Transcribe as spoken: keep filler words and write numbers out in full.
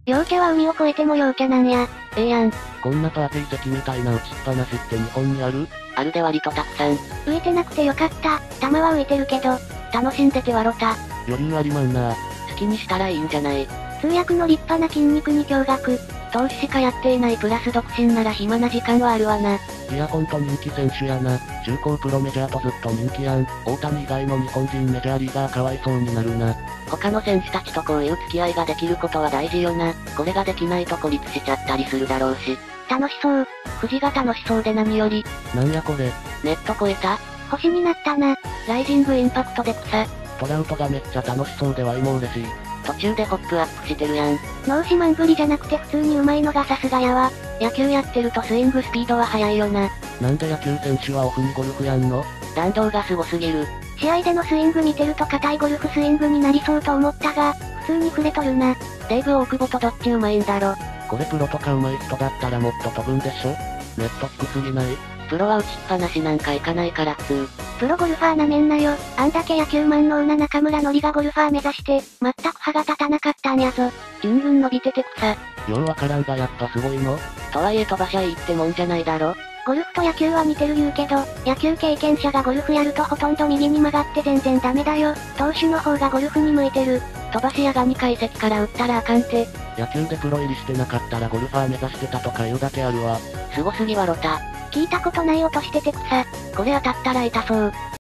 陽キャは海を越えても陽キャなんや。 ええやん。 こんなパーティー席みたいな打ちっぱなしって日本にある？ あるで割とたくさん。 浮いてなくてよかった。玉は浮いてるけど。 楽しんでてわろた。 余裕ありまんな。 好きにしたらいいんじゃない。 通訳の立派な筋肉に驚愕。 投資しかやっていないプラス独身なら暇な時間はあるわな。 いやほんと人気選手やな。中高プロメジャーとずっと人気やん。大谷以外の日本人メジャーリーガーかわいそうになるな。 他の選手たちとこういう付き合いができることは大事よな。これができないと孤立しちゃったりするだろうし。 楽しそう。 富士が楽しそうで何より。 なんやこれ。 ネット超えた？ 星になったな。 ライジングインパクトで草。 トラウトがめっちゃ楽しそうでワイも嬉しい。 途中でホップアップしてるやん。 脳死マンぶりじゃなくて普通に上手いのがさすがやわ。 野球やってるとスイングスピードは速いよな。 なんで野球選手はオフにゴルフやんの？ 弾道がすごすぎる。 試合でのスイング見てると硬いゴルフスイングになりそうと思ったが、普通に触れとるな。 デーブ大久保とどっち上手いんだろ。 これプロとか上手い人だったらもっと飛ぶんでしょ？ネット低すぎない？ プロは打ちっぱなしなんか行かないから普通。 プロゴルファーなめんなよ。あんだけ野球マンのな中村のりがゴルファー目指して、全く歯が立たなかったんやぞ。 ギュンギュン伸びてて草。 ようわからんがやっぱすごいの？ とはいえ飛ばしゃいいってもんじゃないだろ。 ゴルフと野球は似てる言うけど、野球経験者がゴルフやるとほとんど右に曲がって全然ダメだよ。投手の方がゴルフに向いてる。 飛ばし屋がにかい席から打ったらあかんて。 野球でプロ入りしてなかったらゴルファー目指してたとか言うだけあるわ。 すごすぎわろた。 聞いたことない音してて草。 これ当たったら痛そう。